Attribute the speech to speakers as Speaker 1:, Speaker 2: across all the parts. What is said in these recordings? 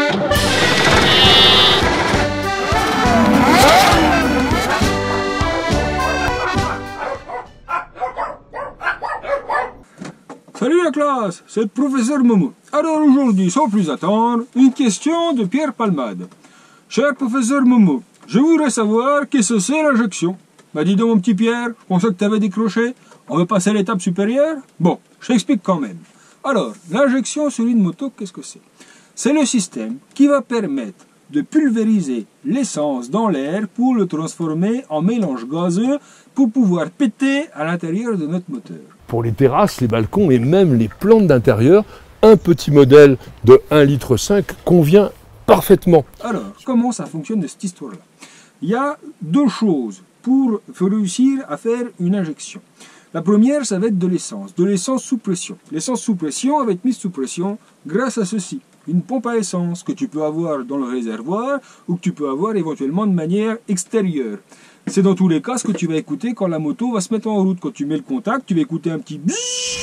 Speaker 1: Salut la classe, c'est le professeur Momo. Alors aujourd'hui, sans plus attendre, une question de Pierre Palmade. Cher professeur Momo, je voudrais savoir qu'est-ce que c'est l'injection. Bah dis donc mon petit Pierre, je pensais que tu avais décroché. On veut passer à l'étape supérieure? Bon, je t'explique quand même. Alors, l'injection sur une moto, qu'est-ce que c'est? C'est le système qui va permettre de pulvériser l'essence dans l'air pour le transformer en mélange gazeux pour pouvoir péter à l'intérieur de notre moteur.
Speaker 2: Pour les terrasses, les balcons et même les plantes d'intérieur, un petit modèle de 1,5 litre convient parfaitement.
Speaker 1: Alors, comment ça fonctionne de cette histoire-là? Il y a deux choses pour réussir à faire une injection. La première, ça va être de l'essence sous pression. L'essence sous pression va être mise sous pression grâce à ceci. Une pompe à essence que tu peux avoir dans le réservoir ou que tu peux avoir éventuellement de manière extérieure. C'est dans tous les cas ce que tu vas écouter quand la moto va se mettre en route. Quand tu mets le contact, tu vas écouter un petit bzzz.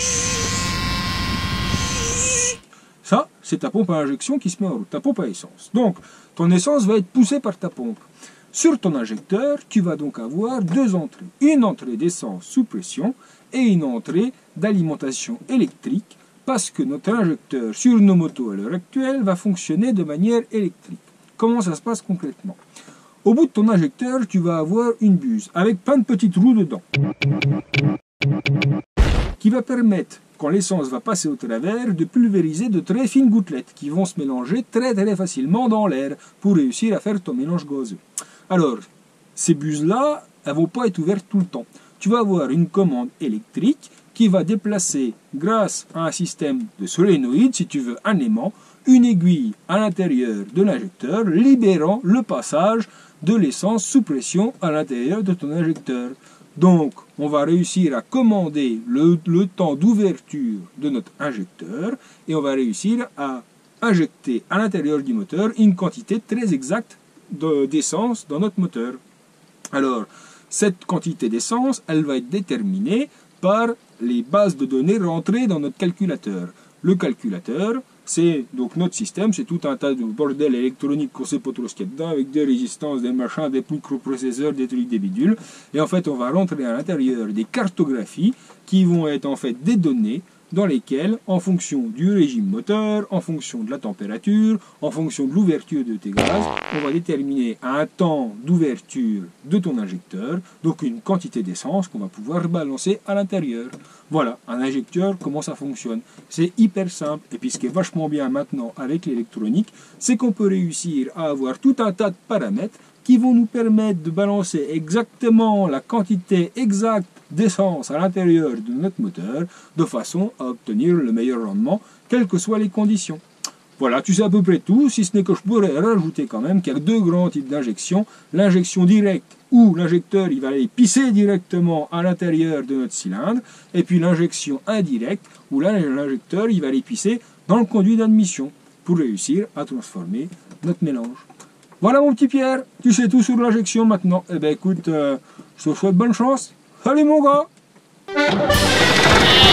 Speaker 1: Ça, c'est ta pompe à injection qui se met en route, ta pompe à essence. Donc, ton essence va être poussée par ta pompe. Sur ton injecteur, tu vas donc avoir deux entrées. Une entrée d'essence sous pression et une entrée d'alimentation électrique parce que notre injecteur sur nos motos à l'heure actuelle va fonctionner de manière électrique. Comment ça se passe concrètement? Au bout de ton injecteur, tu vas avoir une buse avec plein de petites roues dedans qui va permettre, quand l'essence va passer au travers, de pulvériser de très fines gouttelettes qui vont se mélanger très facilement dans l'air pour réussir à faire ton mélange gazeux. Alors, ces buses-là, elles ne vont pas être ouvertes tout le temps. Tu vas avoir une commande électrique qui va déplacer, grâce à un système de solénoïde, si tu veux, un aimant, une aiguille à l'intérieur de l'injecteur, libérant le passage de l'essence sous pression à l'intérieur de ton injecteur. Donc, on va réussir à commander le temps d'ouverture de notre injecteur et on va réussir à injecter à l'intérieur du moteur une quantité très exacte d'essence dans notre moteur. Alors, cette quantité d'essence, elle va être déterminée par les bases de données rentrées dans notre calculateur. Le calculateur, c'est donc notre système, c'est tout un tas de bordel électronique qu'on ne sait pas trop ce qu'il y a dedans, avec des résistances, des machins, des microprocesseurs, des trucs, des bidules. Et en fait, on va rentrer à l'intérieur des cartographies qui vont être en fait des données dans lesquelles, en fonction du régime moteur, en fonction de la température, en fonction de l'ouverture de tes gaz, on va déterminer un temps d'ouverture de ton injecteur, donc une quantité d'essence qu'on va pouvoir balancer à l'intérieur. Voilà, un injecteur, comment ça fonctionne. C'est hyper simple, et puis ce qui est vachement bien maintenant avec l'électronique, c'est qu'on peut réussir à avoir tout un tas de paramètres qui vont nous permettre de balancer exactement la quantité exacte d'essence à l'intérieur de notre moteur, de façon à obtenir le meilleur rendement, quelles que soient les conditions. Voilà, tu sais à peu près tout, si ce n'est que je pourrais rajouter quand même qu'il y a deux grands types d'injection. L'injection directe, où l'injecteur il va aller pisser directement à l'intérieur de notre cylindre, et puis l'injection indirecte, où là l'injecteur il va aller pisser dans le conduit d'admission, pour réussir à transformer notre mélange. Voilà mon petit Pierre, tu sais tout sur l'injection maintenant. Eh ben écoute, je te souhaite bonne chance. Salut mon gars!